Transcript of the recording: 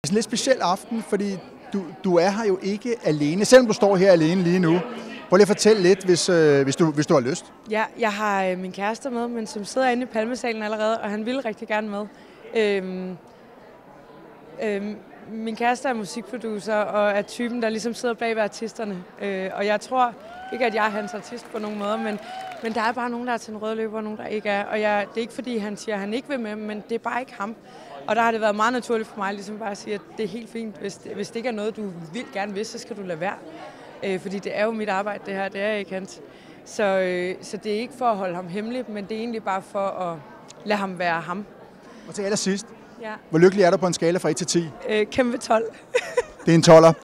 er en lidt speciel aften, fordi du er her jo ikke alene, selvom du står her alene lige nu. Prøv lige at fortælle lidt, hvis du har lyst. Ja, jeg har min kæreste med, men som sidder inde i Palmesalen allerede, og han vil rigtig gerne med. Min kæreste er musikproducer og er typen, der ligesom sidder bag ved artisterne. Og jeg tror ikke, at jeg er hans artist på nogen måde, men der er bare nogen, der er til en rød løber, og nogen, der ikke er. Og det er ikke, fordi han siger, at han ikke vil med, men det er bare ikke ham. Og der har det været meget naturligt for mig ligesom bare at sige, at det er helt fint. Hvis det ikke er noget, du vil gerne vil, så skal du lade være. Fordi det er jo mit arbejde, det her. Det er ikke hans. Så det er ikke for at holde ham hemmelig, men det er egentlig bare for at lade ham være ham. Og til allersidst, ja. Hvor lykkelig er du på en skala fra 1 til 10? Kæmpe 12. Det er en 12'er.